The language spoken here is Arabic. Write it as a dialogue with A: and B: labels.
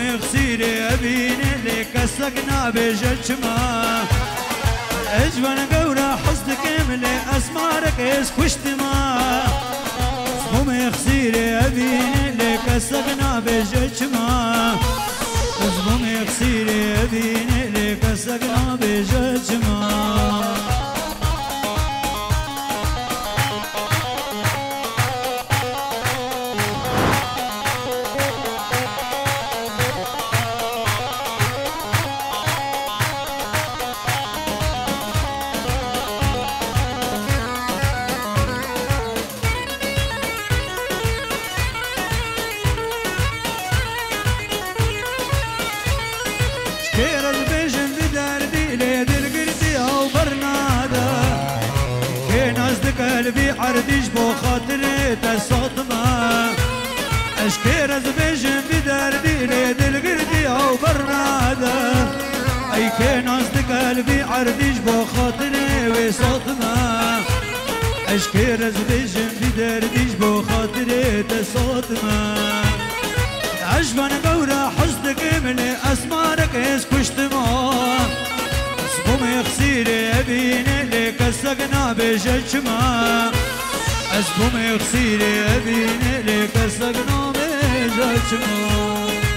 A: خسيري أبيني لك السقنا بججما اجوان قورا حصدك ملي اسمارك اس كشتما زبوم خسيري أبيني لك السقنا بججما زبوم خسيري أبيني لك السقنا بججما كير البيجن بدردي ليدر قردي او برنادا كين اصدق قلبي عرديش بو خاطري تصدمه اشكير البيجن بدردي ليدر قردي او برنادا اي كين اصدق قلبي عرديش بو خاطري وصدمه اشكير البيجن بدرديش بو خاطري تصدمه عجبان قورا حصدك ملي اسمارك اس كشتما اسبوم خسيري أبيني لك السقنا بججما اسبوم خسيري أبيني لك السقنا بججما